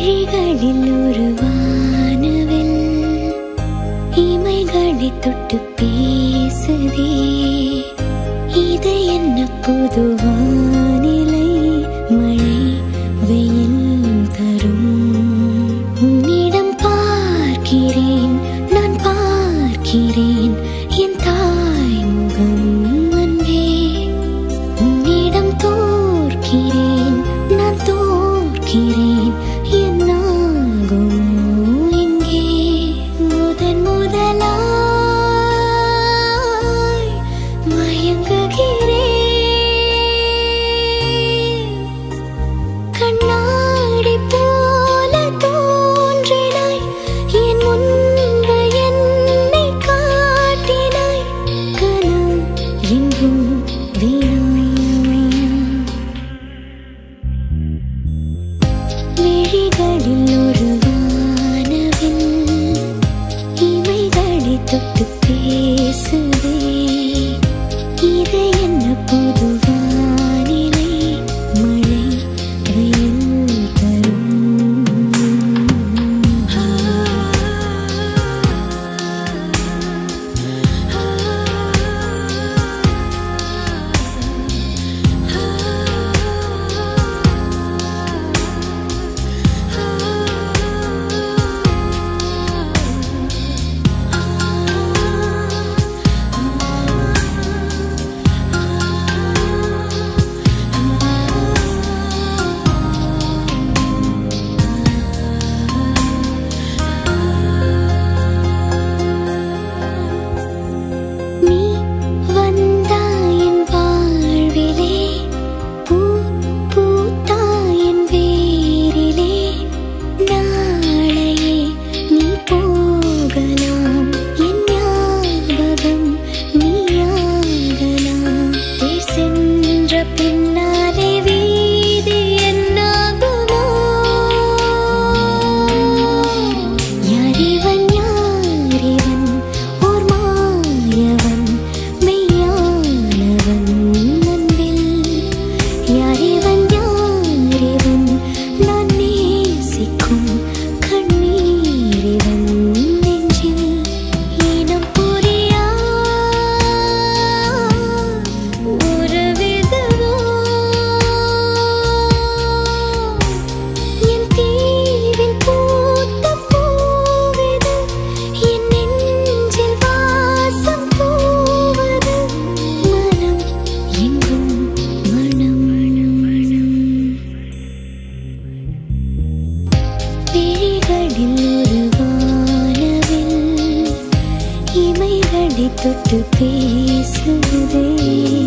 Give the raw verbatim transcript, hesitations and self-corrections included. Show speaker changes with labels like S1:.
S1: விழிகளில் ஒரு வானவில் இமைகளை தொட்டு பேசுதே. இது என்ன புது வானிலை? மழை வெயில் தரும். உன்னிடம் பார்க்கிறேன், நான் பார்க்கிறேன் என் தாய் முகம் அன்பே. உன்னிடம் தோற்கிறேன், நான் தோற்கிறேன் என்னாகுமோ இங்கே. முதன் முதலாய் மயங்குகிறேன். கண்ணாடி போல தோன்றினாய், என் முன்பு என்னை காட்டினாய். கனவு எங்கும் வீணா. விழிகளில் ஒரு வானவில் இமைகளை தொட்டு பேசுதே. இது என்ன புது வானிலை? மழை வெயில் தரும். நீ வந்தாய் என் வாழ்விலே, பூ பூத்தாய் என் வேரிலே. நாளையே நீ போகலாம், என் ஞாபகம் நீயாகலாம். தேர் சென்ற பின்னாலே வீதி என்னாகுமோ? யாரிவன் யாரிவன் ஓர் மாயவன் மெய்யானவன் அன்பில். யாரிவன் யாரிவன் நான் நேசிக்கும் கண்ணீரிவன் நெஞ்சில். இனம் புரியா ஒரு விதவோ என் தீவில் பூத்த பூவிது. என் நெஞ்சில் வாசம் பூவது. மனம் எங்கும் மனம் மனம். விழிகளில் ஒரு வானவில் இமைகளை தொட்டு பேசுதே.